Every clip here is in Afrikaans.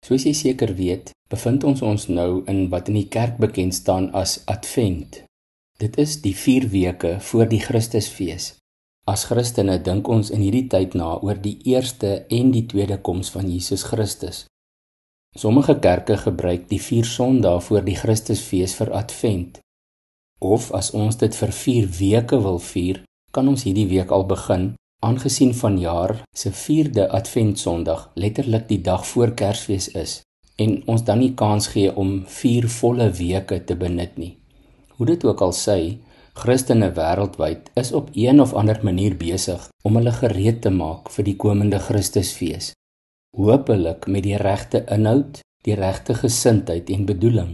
Soos jy seker weet, bevind ons nou in wat in die kerk bekend staan as Advent. Dit is die 4 weke voor die Christusfees. As Christene dink ons in hierdie tyd na oor die eerste en die tweede koms van Jesus Christus. Sommige kerke gebruik die 4 Sondae voor die Christusfees vir Advent. Of as ons dit vir 4 weke wil vier, kan ons hierdie week al begin, aangesien vanjaar se 4de Adventsondag letterlik die dag voor Kersfees is, en ons dan nie kans gee om 4 volle weke te benut nie. Hoe dit ook al sy, Christene wêreldwyd is op een of ander manier besig om hulle gereed te maak vir die komende Christusfees. Hoopelik met die regte inhoud, die regte gesindheid en bedoeling.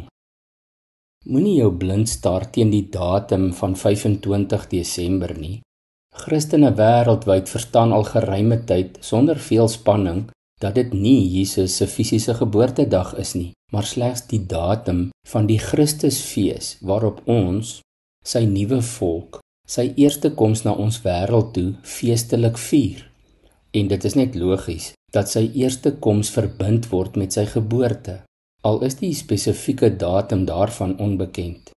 Moenie jou blind staar teen die datum van 25 Desember nie. Christene wêreldwyd verstaan al geruime tyd sonder veel spanning dat dit nie Jesus se fisiese geboortedag is nie, maar slegs die datum van die Christusfees waarop ons, sy nuwe volk, sy eerste koms na ons wêreld toe feestelik vier. En dit is net logies dat sy eerste koms verbind word met sy geboorte, al is die spesifieke datum daarvan onbekend.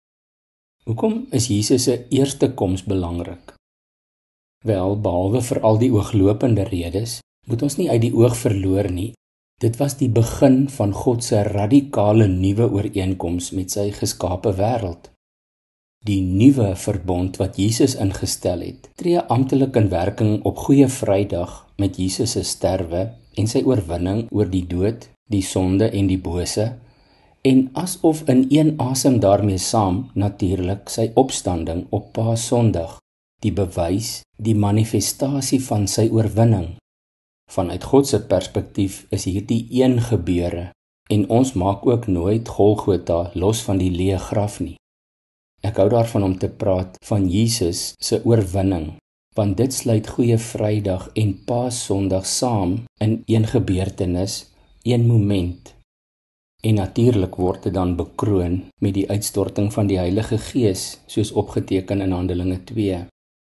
Hoekom is Jesus se eerste koms belangrik? Wel, behalwe vir al die ooglopende redes, moet ons nie uit die oog verloor nie. Dit was die begin van God se radikale nuwe ooreenkoms met sy geskape wêreld. Die nuwe verbond wat Jesus ingestel het, tree amptelik in werking op Goeie Vrydag met Jesus se sterwe en sy oorwinning oor die dood, die sonde en die bose, en asof in een asem daarmee saam natuurlik sy opstanding op Paasondag, die bewys, die manifestasie van sy oorwinning. Vanuit God se perspektief is hierdie een gebeure en ons maak ook nooit Golgotha los van die leë graf nie. Ek hou daarvan om te praat van Jesus se oorwinning, want dit sluit Goeie Vrydag en Paasondag saam in een gebeurtenis, een moment. En natuurlik word dit dan bekroon met die uitstorting van die Heilige Gees, soos opgeteken in Handelinge 2.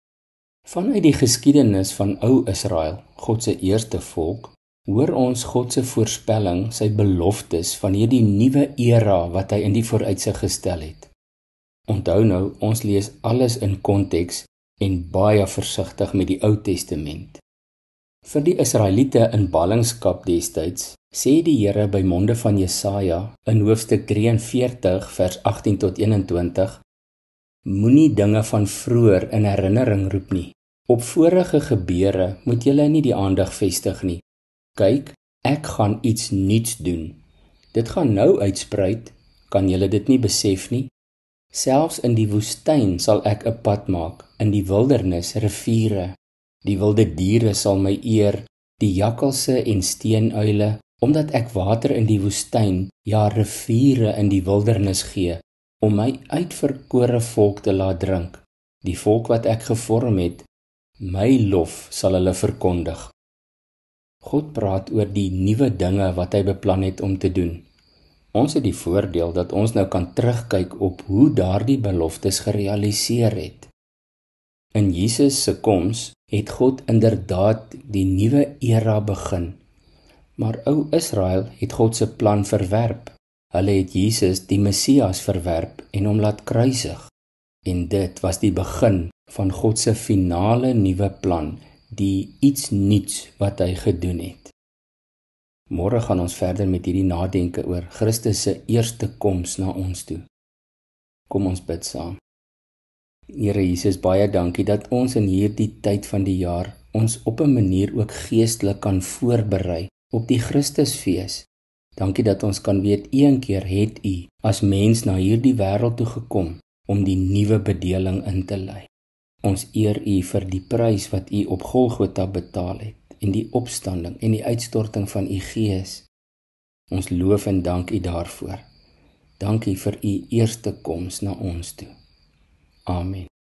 Vanuit die geskiedenis van ou Israel, God se eerste volk, hoor ons God se voorspelling, sy beloftes van hierdie nuwe era wat hy in die vooruitsig gestel het. Onthou nou, ons lees alles in konteks en baie versigtig met die Ou Testament. Vir die Israeliete in ballingskap destyds, sê die Here by monde van Jesaja in hoofstuk 43 vers 18 tot 21, moenie dinge van vroeër in herinnering roep nie. Op vorige gebeure moet julle nie die aandag vestig nie. Kyk, ek gaan iets nuuts doen. Dit gaan nou uitspruit, kan julle dit nie besef nie? Selfs in die woestyn sal ek 'n pad maak, in die wildernis riviere. Die wilde diere sal my eer, die jakkalse en steenuile, omdat ek water in die woestyn, ja riviere in die wildernis gee, om my uitverkore volk te laat drink. Die volk wat ek gevorm het, my lof sal hulle verkondig. God praat oor die nuwe dinge wat hy beplan het om te doen. Ons het die voordeel dat ons nou kan terugkyk op hoe daardie beloftes gerealiseer het. In Jesus se koms het God inderdaad die nuwe era begin. Maar ou Israel het God se plan verwerp. Hulle het Jesus, die Messias, verwerp en hom laat kruisig. En dit was die begin van God se finale nuwe plan, die iets nuuts wat hy gedoen het. Môre gaan ons verder met hierdie nadenke oor Christus se eerste koms na ons toe. Kom ons bid saam. Here Jesus, baie dankie dat ons in hierdie tyd van die jaar ons op 'n manier ook geestelik kan voorberei op die Christusfees. Dankie dat ons kan weet, een keer het U as mens na hierdie wêreld toe gekom om die nuwe bedeling in te lei. Ons eer U vir die prys wat U op Golgotha betaal het, en die opstanding en die uitstorting van U Gees. Ons loof en dank U daarvoor. Dankie vir U eerste koms na ons toe. Amen.